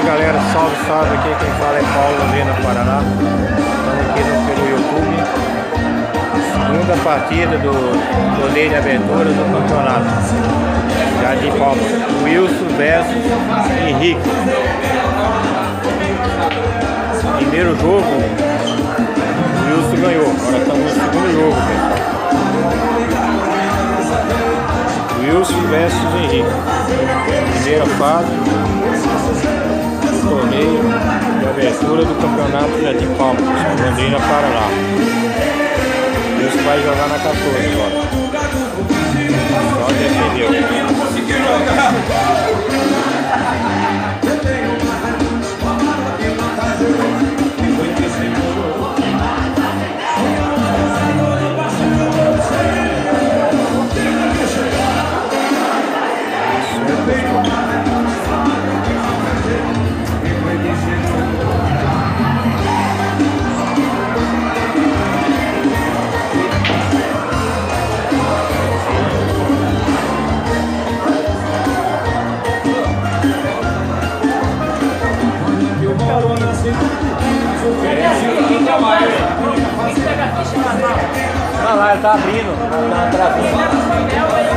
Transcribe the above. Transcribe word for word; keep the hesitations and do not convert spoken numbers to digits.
galera, salve, salve, aqui quem fala é Paulo Londrina, Paraná. Estamos aqui no, pelo YouTube. Segunda partida do torneio de abertura do campeonato. Jardim Palmas. Wilson versus Henrique. Primeiro jogo, o Wilson ganhou. Agora estamos no segundo jogo, pessoal. Wilson versus Henrique. Primeira fase do torneio de abertura do campeonato Jardim Palmas, Londrina, Paraná. Wilson vai jogar na quatorze agora. Só defendeu. Olha lá, ele tá abrindo, tá travando.